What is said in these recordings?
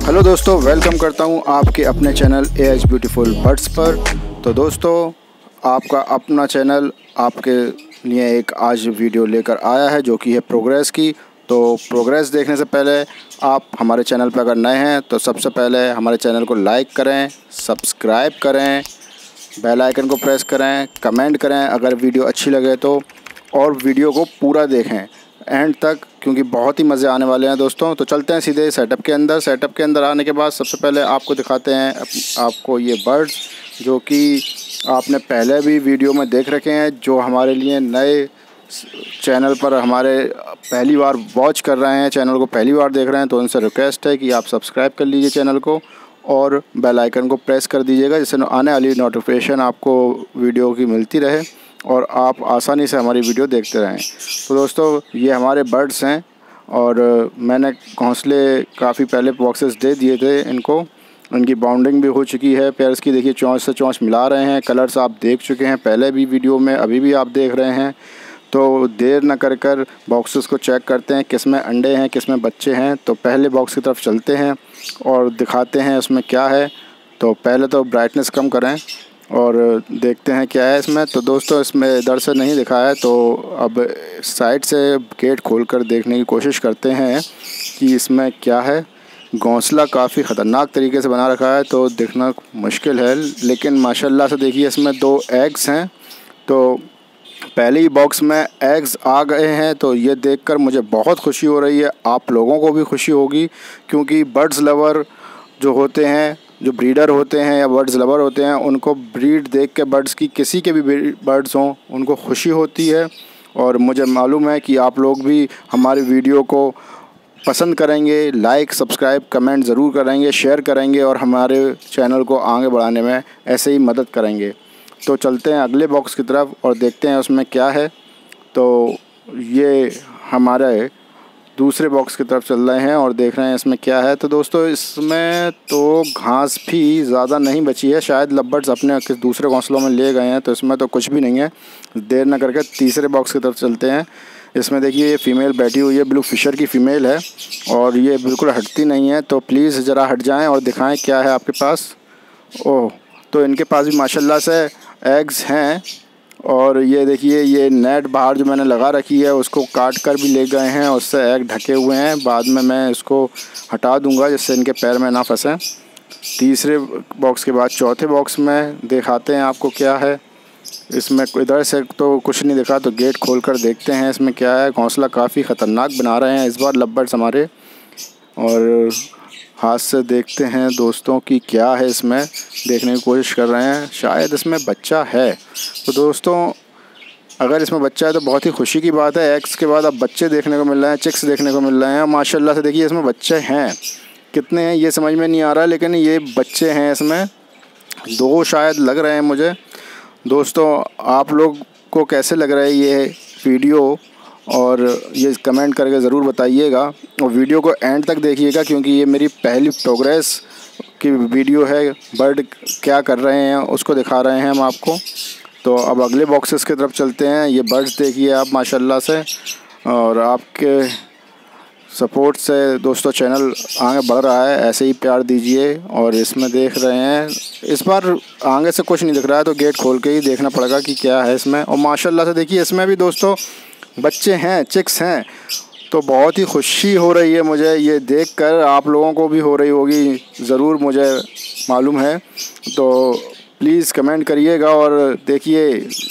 Hello दोस्तों, welcome करता हूं आपके अपने चैनल एएच ब्यूटीफुल बर्ड्स पर। तो दोस्तों, आपका अपना चैनल आपके लिए एक आज वीडियो लेकर आया है जो कि है प्रोग्रेस की। तो प्रोग्रेस देखने से पहले आप हमारे चैनल पर अगर नए हैं तो सबसे पहले हमारे चैनल को लाइक करें, सब्सक्राइब करें, बेल आइकन को प्रेस करें, कमेंट करें अगर वीडियो अच्छी लगे तो, और वीडियो को पूरा देखें एंड तक क्योंकि बहुत ही मज़े आने वाले हैं दोस्तों। तो चलते हैं सीधे सेटअप के अंदर। सेटअप के अंदर आने के बाद सबसे पहले आपको दिखाते हैं आपको ये बर्ड्स जो कि आपने पहले भी वीडियो में देख रखे हैं। जो हमारे लिए नए चैनल पर हमारे पहली बार वॉच कर रहे हैं, चैनल को पहली बार देख रहे हैं, तो उनसे रिक्वेस्ट है कि आप सब्सक्राइब कर लीजिए चैनल को और बेल आइकन को प्रेस कर दीजिएगा, जिससे आने वाली नोटिफिकेशन आपको वीडियो की मिलती रहे और आप आसानी से हमारी वीडियो देखते रहें। तो दोस्तों, ये हमारे बर्ड्स हैं और मैंने घोंसले काफ़ी पहले बॉक्सेस दे दिए थे इनको। इनकी बाउंडिंग भी हो चुकी है। पेयर्स की देखिए चोंच से चोंच मिला रहे हैं। कलर्स आप देख चुके हैं पहले भी वीडियो में, अभी भी आप देख रहे हैं। तो देर न कर बॉक्सेस को चेक करते हैं किस में अंडे हैं किस में बच्चे हैं। तो पहले बॉक्स की तरफ चलते हैं और दिखाते हैं उसमें क्या है। तो पहले तो ब्राइटनेस कम करें और देखते हैं क्या है इसमें। तो दोस्तों, इसमें इधर से नहीं दिखा है, तो अब साइड से गेट खोलकर देखने की कोशिश करते हैं कि इसमें क्या है। घोंसला काफ़ी ख़तरनाक तरीके से बना रखा है तो देखना मुश्किल है, लेकिन माशाल्लाह से देखिए इसमें 2 एग्स हैं। तो पहले ही बॉक्स में एग्स आ गए हैं, तो ये देखकर मुझे बहुत खुशी हो रही है। आप लोगों को भी खुशी होगी क्योंकि बर्ड्स लवर जो होते हैं, जो ब्रीडर होते हैं या बर्ड्स लवर होते हैं, उनको ब्रीड देख के बर्ड्स की किसी के भी बर्ड्स हों उनको खुशी होती है। और मुझे मालूम है कि आप लोग भी हमारी वीडियो को पसंद करेंगे, लाइक सब्सक्राइब कमेंट ज़रूर करेंगे, शेयर करेंगे और हमारे चैनल को आगे बढ़ाने में ऐसे ही मदद करेंगे। तो चलते हैं अगले बॉक्स की तरफ और देखते हैं उसमें क्या है। तो ये हमारे दूसरे बॉक्स की तरफ चल रहे हैं और देख रहे हैं इसमें क्या है। तो दोस्तों, इसमें तो घास भी ज़्यादा नहीं बची है, शायद लवबर्ड्स अपने किस दूसरे घोंसलों में ले गए हैं, तो इसमें तो कुछ भी नहीं है। देर न करके तीसरे बॉक्स की तरफ चलते हैं। इसमें देखिए ये फ़ीमेल बैठी हुई है, ब्लू फिशर की फ़ीमेल है और ये बिल्कुल हटती नहीं है। तो प्लीज़ ज़रा हट जाएँ और दिखाएँ क्या है आपके पास। ओह, तो इनके पास भी माशाल्लाह से एग्स हैं। और ये देखिए ये नेट बाहर जो मैंने लगा रखी है उसको काट कर भी ले गए हैं, उससे एग ढके हुए हैं। बाद में मैं इसको हटा दूंगा जिससे इनके पैर में ना फंसें। तीसरे बॉक्स के बाद चौथे बॉक्स में दिखाते हैं आपको क्या है। इसमें इधर से तो कुछ नहीं दिखा, तो गेट खोलकर देखते हैं इसमें क्या है। घोंसला काफ़ी ख़तरनाक बना रहे हैं इस बार लवबर्ड्स हमारे, और हाथ से देखते हैं दोस्तों कि क्या है इसमें, देखने की कोशिश कर रहे हैं। शायद इसमें बच्चा है। तो दोस्तों, अगर इसमें बच्चा है तो बहुत ही खुशी की बात है। एग्स के बाद अब बच्चे देखने को मिल रहे हैं, चिक्स देखने को मिल रहे हैं। माशाल्लाह से देखिए इसमें बच्चे हैं, कितने हैं ये समझ में नहीं आ रहा है, लेकिन ये बच्चे हैं। इसमें 2 शायद लग रहे हैं मुझे। दोस्तों, आप लोग को कैसे लग रहा है ये वीडियो और ये कमेंट करके ज़रूर बताइएगा, और वीडियो को एंड तक देखिएगा क्योंकि ये मेरी पहली प्रोग्रेस की वीडियो है। बर्ड क्या कर रहे हैं उसको दिखा रहे हैं हम आपको। तो अब अगले बॉक्सेस की तरफ चलते हैं। ये बर्ड्स देखिए आप माशाल्लाह से, और आपके सपोर्ट से दोस्तों चैनल आगे बढ़ रहा है, ऐसे ही प्यार दीजिए। और इसमें देख रहे हैं इस बार आगे से कुछ नहीं दिख रहा है, तो गेट खोल के ही देखना पड़ेगा कि क्या है इसमें। और माशाल्लाह से देखिए इसमें भी दोस्तों बच्चे हैं, चिक्स हैं। तो बहुत ही खुशी हो रही है मुझे ये देखकर, आप लोगों को भी हो रही होगी ज़रूर, मुझे मालूम है। तो प्लीज़ कमेंट करिएगा और देखिए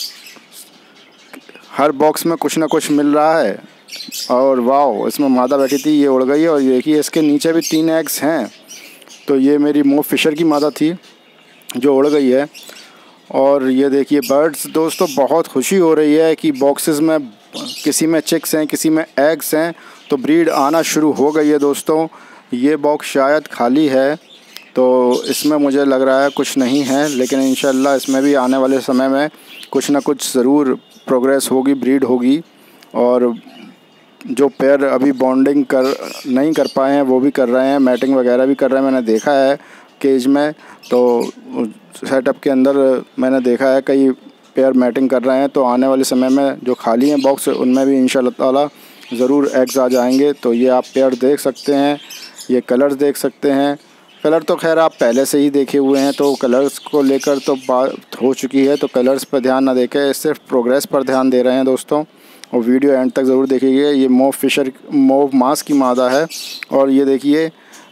हर बॉक्स में कुछ ना कुछ मिल रहा है। और वाह, इसमें मादा बैठी थी, ये उड़ गई है। और देखिए इसके नीचे भी 3 एग्स हैं। तो ये मेरी मोफ फिशर की मादा थी जो उड़ गई है। और ये देखिए बर्ड्स दोस्तों, बहुत खुशी हो रही है कि बॉक्सेस में किसी में चिक्स हैं किसी में एग्स हैं, तो ब्रीड आना शुरू हो गई है दोस्तों। ये बॉक्स शायद खाली है, तो इसमें मुझे लग रहा है कुछ नहीं है, लेकिन इंशाल्लाह इसमें भी आने वाले समय में कुछ ना कुछ ज़रूर प्रोग्रेस होगी, ब्रीड होगी। और जो पेयर अभी बॉन्डिंग नहीं कर पाए हैं वो भी कर रहे हैं, मैटिंग वगैरह भी कर रहे हैं। मैंने देखा है केज में, तो सेटअप के अंदर मैंने देखा है कई पेयर मैटिंग कर रहे हैं। तो आने वाले समय में जो खाली हैं बॉक्स उनमें भी इंशाल्लाह ताला ज़रूर एग्स आ जाएंगे। तो ये आप पेयर देख सकते हैं, ये कलर्स देख सकते हैं। कलर तो खैर आप पहले से ही देखे हुए हैं, तो कलर्स को लेकर तो बात हो चुकी है, तो कलर्स पर ध्यान ना देके सिर्फ प्रोग्रेस पर ध्यान दे रहे हैं दोस्तों। और वीडियो एंड तक ज़रूर देखिए। ये मोव मास की मादा है और ये देखिए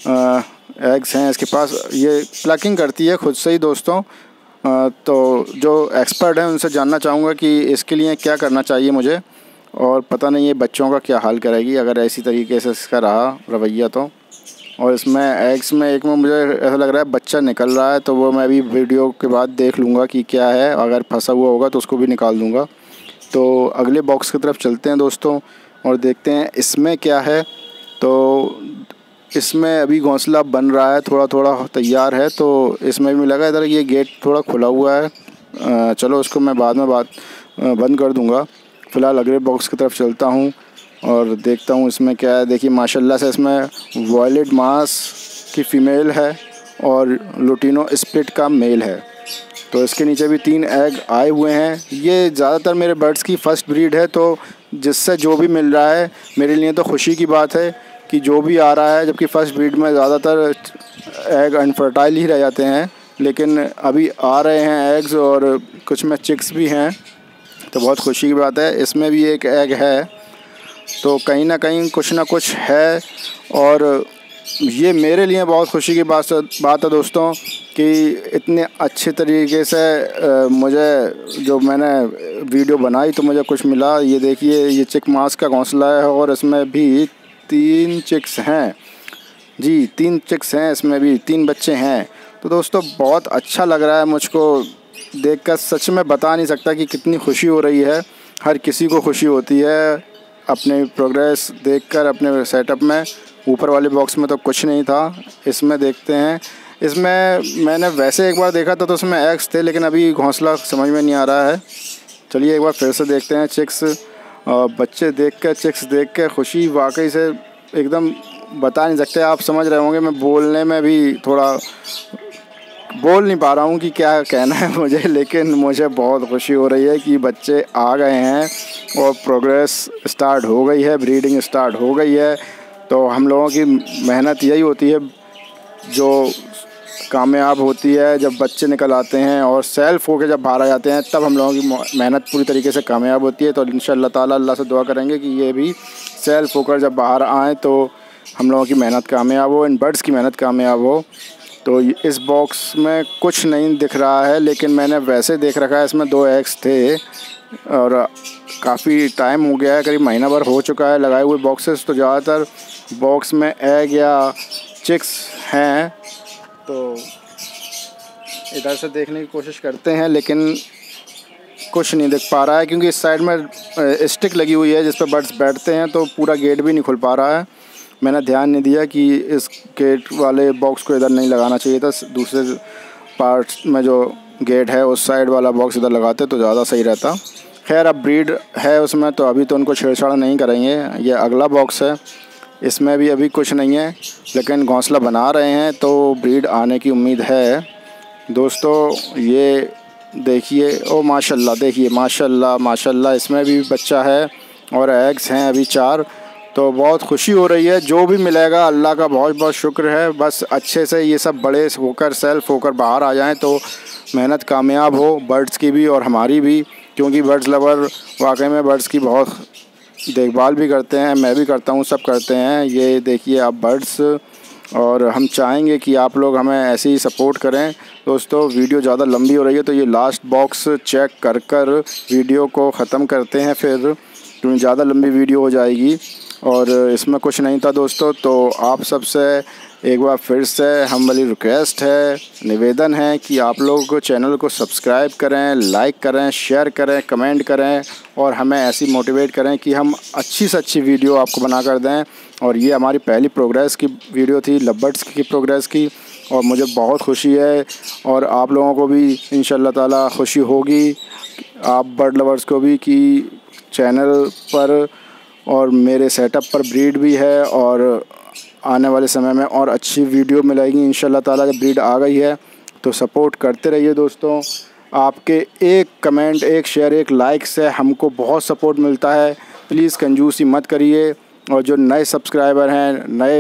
एग्स हैं इसके पास। ये प्लकिंग करती है खुद से ही दोस्तों। तो जो एक्सपर्ट हैं उनसे जानना चाहूँगा कि इसके लिए क्या करना चाहिए मुझे, और पता नहीं ये बच्चों का क्या हाल करेगी अगर ऐसी तरीके से इसका रहा रवैया तो। और इसमें एग्स में एक में मुझे ऐसा लग रहा है बच्चा निकल रहा है, तो वो मैं अभी वीडियो के बाद देख लूँगा कि क्या है। अगर फंसा हुआ होगा तो उसको भी निकाल दूँगा। तो अगले बॉक्स की तरफ चलते हैं दोस्तों और देखते हैं इसमें क्या है। तो इसमें अभी घोंसला बन रहा है, थोड़ा थोड़ा तैयार है। तो इसमें भी लगा इधर ये गेट थोड़ा खुला हुआ है। चलो उसको मैं बाद में बंद कर दूँगा। फ़िलहाल अगले बॉक्स की तरफ चलता हूँ और देखता हूँ इसमें क्या है। देखिए माशाल्लाह से इसमें वॉयलेट मास की फ़ीमेल है और लुटिनो स्प्लिट का मेल है। तो इसके नीचे भी 3 एग आए हुए हैं। ये ज़्यादातर मेरे बर्ड्स की फ़र्स्ट ब्रीड है, तो जिससे जो भी मिल रहा है मेरे लिए तो खुशी की बात है कि जो भी आ रहा है। जबकि फ़र्स्ट ब्रीड में ज़्यादातर एग अनफर्टाइल ही रह जाते हैं, लेकिन अभी आ रहे हैं एग्स और कुछ में चिक्स भी हैं, तो बहुत खुशी की बात है। इसमें भी एक एग है, तो कहीं ना कहीं कुछ ना कुछ है। और ये मेरे लिए बहुत खुशी की बात है दोस्तों कि इतने अच्छे तरीके से मुझे जो मैंने वीडियो बनाई तो मुझे कुछ मिला। ये देखिए ये चिक मास का घोंसला है और इसमें भी 3 चिक्स हैं। जी 3 चिक्स हैं, इसमें भी 3 बच्चे हैं। तो दोस्तों बहुत अच्छा लग रहा है मुझको देखकर, सच में बता नहीं सकता कि कितनी खुशी हो रही है। हर किसी को खुशी होती है अपने प्रोग्रेस देखकर अपने सेटअप में। ऊपर वाले बॉक्स में तो कुछ नहीं था, इसमें देखते हैं। इसमें मैंने वैसे एक बार देखा था तो उसमें एग्स थे, लेकिन अभी घोंसला समझ में नहीं आ रहा है। चलिए एक बार फिर से देखते हैं। चिक्स बच्चे देखकर, चिक्स देख कर खुशी वाकई से एकदम बता नहीं सकते। आप समझ रहे होंगे मैं बोलने में भी थोड़ा बोल नहीं पा रहा हूँ कि क्या कहना है मुझे, लेकिन मुझे बहुत खुशी हो रही है कि बच्चे आ गए हैं और प्रोग्रेस स्टार्ट हो गई है, ब्रीडिंग स्टार्ट हो गई है। तो हम लोगों की मेहनत यही होती है जो कामयाब होती है, जब बच्चे निकल आते हैं और सेल्फ होकर जब बाहर आ जाते हैं तब हम लोगों की मेहनत पूरी तरीके से कामयाब होती है। तो इंशाअल्लाह ताला अल्लाह से दुआ करेंगे कि ये भी सेल्फ होकर जब बाहर आएँ तो हम लोगों की मेहनत कामयाब हो, इन बर्ड्स की मेहनत कामयाब हो। तो इस बॉक्स में कुछ नहीं दिख रहा है, लेकिन मैंने वैसे देख रखा है इसमें 2 एग्स थे और काफ़ी टाइम हो गया है, करीब महीना भर हो चुका है लगाए हुए बॉक्सेस। तो ज़्यादातर बॉक्स में एग या चिक्स हैं। तो इधर से देखने की कोशिश करते हैं, लेकिन कुछ नहीं दिख पा रहा है क्योंकि इस साइड में स्टिक लगी हुई है जिस पर बर्ड्स बैठते हैं, तो पूरा गेट भी नहीं खुल पा रहा है। मैंने ध्यान नहीं दिया कि इस गेट वाले बॉक्स को इधर नहीं लगाना चाहिए था, दूसरे पार्ट में जो गेट है उस साइड वाला बॉक्स इधर लगाते तो ज़्यादा सही रहता। खैर अब ब्रीड है उसमें तो अभी तो उनको छेड़छाड़ नहीं करेंगे। ये अगला बॉक्स है, इसमें भी अभी कुछ नहीं है, लेकिन घोंसला बना रहे हैं तो ब्रीड आने की उम्मीद है दोस्तों। ये देखिए ओ माशाल्लाह, देखिए माशाल्लाह माशाल्लाह, इसमें भी बच्चा है और एग्स हैं अभी 4। तो बहुत खुशी हो रही है, जो भी मिलेगा अल्लाह का बहुत बहुत शुक्र है। बस अच्छे से ये सब बड़े होकर सेल्फ होकर बाहर आ जाएं तो मेहनत कामयाब हो बर्ड्स की भी और हमारी भी, क्योंकि बर्ड्स लवर वाकई में बर्ड्स की बहुत देखभाल भी करते हैं, मैं भी करता हूँ, सब करते हैं। ये देखिए आप बर्ड्स, और हम चाहेंगे कि आप लोग हमें ऐसे ही सपोर्ट करें दोस्तों। वीडियो ज़्यादा लंबी हो रही है तो ये लास्ट बॉक्स चेक कर वीडियो को ख़त्म करते हैं, फिर क्योंकि ज़्यादा लंबी वीडियो हो जाएगी। और इसमें कुछ नहीं था दोस्तों। तो आप सबसे एक बार फिर से हमारी रिक्वेस्ट है, निवेदन है कि आप लोग चैनल को सब्सक्राइब करें, लाइक करें, शेयर करें, कमेंट करें और हमें ऐसी मोटिवेट करें कि हम अच्छी से अच्छी वीडियो आपको बना कर दें। और ये हमारी पहली प्रोग्रेस की वीडियो थी, लव बर्ड्स की प्रोग्रेस की, और मुझे बहुत खुशी है और आप लोगों को भी इंशाअल्लाह ताला खुशी होगी, आप बर्ड लवर्स को भी, कि चैनल पर और मेरे सेटअप पर ब्रीड भी है और आने वाले समय में और अच्छी वीडियो मिलेगी इंशाअल्लाह ताला। जब ब्रीड आ गई है तो सपोर्ट करते रहिए दोस्तों। आपके एक कमेंट, एक शेयर, एक लाइक से हमको बहुत सपोर्ट मिलता है। प्लीज़ कंजूसी मत करिए। और जो नए सब्सक्राइबर हैं, नए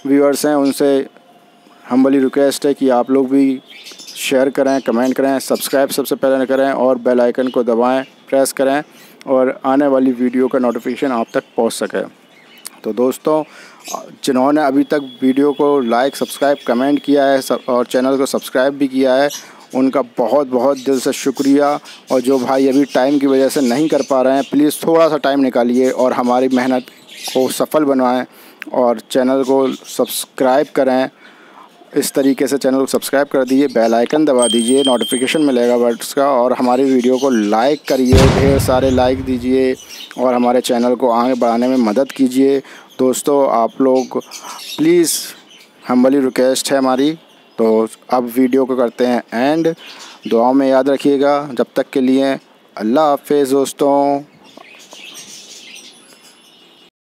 व्यूअर्स हैं उनसे हम्बली रिक्वेस्ट है कि आप लोग भी शेयर करें, कमेंट करें, सब्सक्राइब सबसे पहले करें और बेल आइकन को दबाएं, प्रेस करें और आने वाली वीडियो का नोटिफिकेशन आप तक पहुंच सके। तो दोस्तों, जिन्होंने अभी तक वीडियो को लाइक, सब्सक्राइब, कमेंट किया है और चैनल को सब्सक्राइब भी किया है, उनका बहुत बहुत दिल से शुक्रिया। और जो भाई अभी टाइम की वजह से नहीं कर पा रहे हैं, प्लीज़ थोड़ा सा टाइम निकालिए और हमारी मेहनत को सफल बनवाएं और चैनल को सब्सक्राइब करें। इस तरीके से चैनल को सब्सक्राइब कर दीजिए, बेल आइकन दबा दीजिए, नोटिफिकेशन मिलेगा बर्ड्स का, और हमारी वीडियो को लाइक करिए, ढेर सारे लाइक दीजिए और हमारे चैनल को आगे बढ़ाने में मदद कीजिए। दोस्तों, आप लोग प्लीज़, हम्बली रिक्वेस्ट है हमारी। तो अब वीडियो को करते हैं एंड। दुआओं में याद रखिएगा। जब तक के लिए अल्लाह हाफ़िज़ दोस्तों।